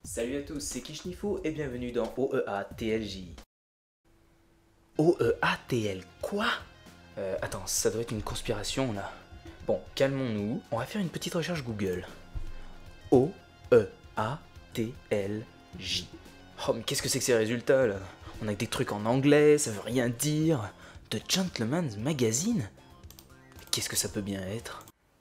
Salut à tous, c'est Kishnifo et bienvenue dans OEA-TLJ. OEA-TL quoi? Attends, ça doit être une conspiration là. Bon, calmons-nous, on va faire une petite recherche Google. OEA-TLJ. Oh mais qu'est-ce que c'est que ces résultats là? On a que des trucs en anglais, ça veut rien dire. The Gentleman's Magazine? Qu'est-ce que ça peut bien être?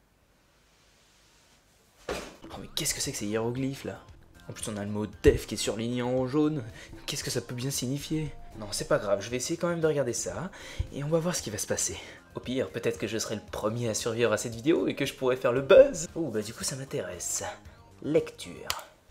Oh mais qu'est-ce que c'est que ces hiéroglyphes là? En plus on a le mot def qui est surligné en jaune. Qu'est-ce que ça peut bien signifier? Non c'est pas grave, je vais essayer quand même de regarder ça. Et on va voir ce qui va se passer. Au pire, peut-être que je serai le premier à survivre à cette vidéo et que je pourrai faire le buzz. Oh bah du coup ça m'intéresse. Lecture.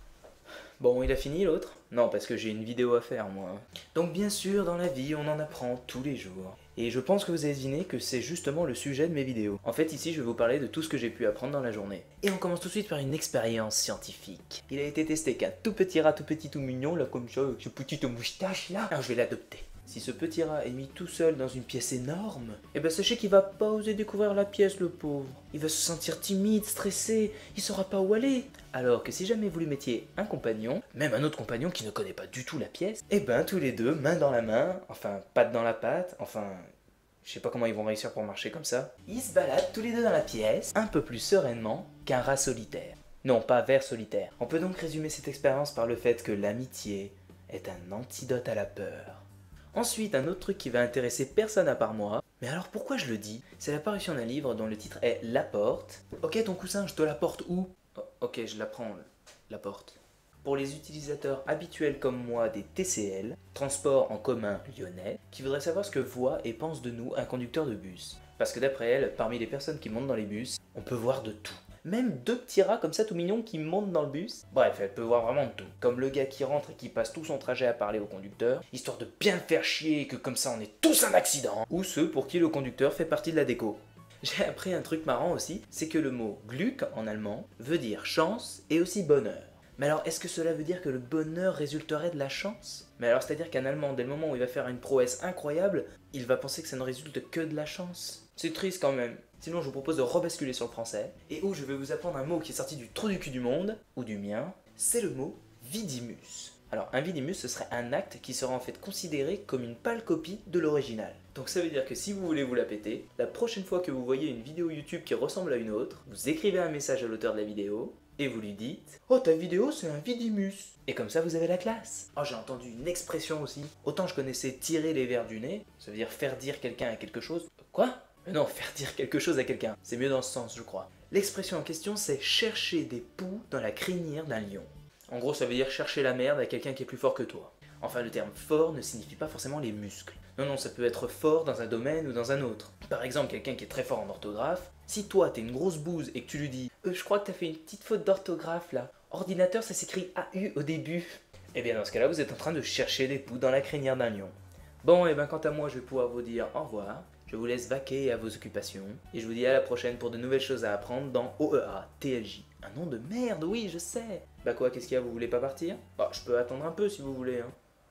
Bon, il a fini l'autre? Non, parce que j'ai une vidéo à faire, moi. Donc bien sûr, dans la vie, on en apprend tous les jours. Et je pense que vous avez deviné que c'est justement le sujet de mes vidéos. En fait, ici, je vais vous parler de tout ce que j'ai pu apprendre dans la journée. Et on commence tout de suite par une expérience scientifique. Il a été testé qu'un tout petit rat, tout petit, tout mignon, là, comme ça, avec ce petit moustache, là, alors je vais l'adopter. Si ce petit rat est mis tout seul dans une pièce énorme, eh ben sachez qu'il va pas oser découvrir la pièce, le pauvre. Il va se sentir timide, stressé, il saura pas où aller. Alors que si jamais vous lui mettiez un compagnon, même un autre compagnon qui ne connaît pas du tout la pièce, eh ben tous les deux, main dans la main, enfin patte dans la patte, enfin je sais pas comment ils vont réussir pour marcher comme ça, ils se baladent tous les deux dans la pièce, un peu plus sereinement qu'un rat solitaire. Non, pas ver solitaire. On peut donc résumer cette expérience par le fait que l'amitié est un antidote à la peur. Ensuite, un autre truc qui va intéresser personne à part moi. Mais alors pourquoi je le dis? C'est l'apparition d'un livre dont le titre est La Porte. Ok, ton coussin, je te l'apporte où? Oh, ok, je la prends, la porte. Pour les utilisateurs habituels comme moi des TCL, Transport en commun lyonnais, qui voudraient savoir ce que voit et pense de nous un conducteur de bus. Parce que d'après elle, parmi les personnes qui montent dans les bus, on peut voir de tout. Même deux petits rats comme ça tout mignons qui montent dans le bus. Bref, elle peut voir vraiment de tout. Comme le gars qui rentre et qui passe tout son trajet à parler au conducteur, histoire de bien le faire chier et que comme ça on ait tous un accident. Ou ceux pour qui le conducteur fait partie de la déco. J'ai appris un truc marrant aussi, c'est que le mot Glück en allemand veut dire chance et aussi bonheur. Mais alors, est-ce que cela veut dire que le bonheur résulterait de la chance? Mais alors, c'est-à-dire qu'un Allemand, dès le moment où il va faire une prouesse incroyable, il va penser que ça ne résulte que de la chance. C'est triste quand même. Sinon, je vous propose de rebasculer sur le français, et où je vais vous apprendre un mot qui est sorti du trou du cul du monde, ou du mien, c'est le mot vidimus. Alors, un vidimus, ce serait un acte qui sera en fait considéré comme une pâle copie de l'original. Donc ça veut dire que si vous voulez vous la péter, la prochaine fois que vous voyez une vidéo YouTube qui ressemble à une autre, vous écrivez un message à l'auteur de la vidéo, et vous lui dites « Oh, ta vidéo, c'est un vidimus !» Et comme ça, vous avez la classe. Oh, j'ai entendu une expression aussi. Autant je connaissais tirer les vers du nez, ça veut dire faire dire quelqu'un à quelque chose. Quoi? Non, faire dire quelque chose à quelqu'un. C'est mieux dans ce sens, je crois. L'expression en question, c'est chercher des poux dans la crinière d'un lion. En gros, ça veut dire chercher la merde à quelqu'un qui est plus fort que toi. Enfin, le terme fort ne signifie pas forcément les muscles. Non, non, ça peut être fort dans un domaine ou dans un autre. Par exemple, quelqu'un qui est très fort en orthographe, si toi t'es une grosse bouse et que tu lui dis je crois que t'as fait une petite faute d'orthographe là. Ordinateur, ça s'écrit AU au début. Eh bien, dans ce cas-là, vous êtes en train de chercher des poux dans la crinière d'un lion. Bon, et bien, quant à moi, je vais pouvoir vous dire au revoir. Je vous laisse vaquer à vos occupations. Et je vous dis à la prochaine pour de nouvelles choses à apprendre dans OEA TLJ. Un nom de merde, oui, je sais. Bah quoi, qu'est-ce qu'il y a, vous voulez pas partir? Bah, je peux attendre un peu si vous voulez, hein.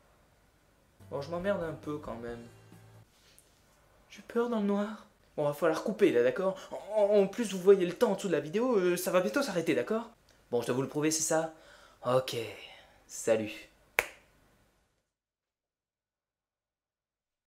Bon, je m'emmerde un peu quand même. J'ai peur dans le noir. Bon, va falloir couper là, d'accord? En plus, vous voyez le temps en dessous de la vidéo, ça va bientôt s'arrêter, d'accord? Bon, je dois vous le prouver, c'est ça? Ok, salut.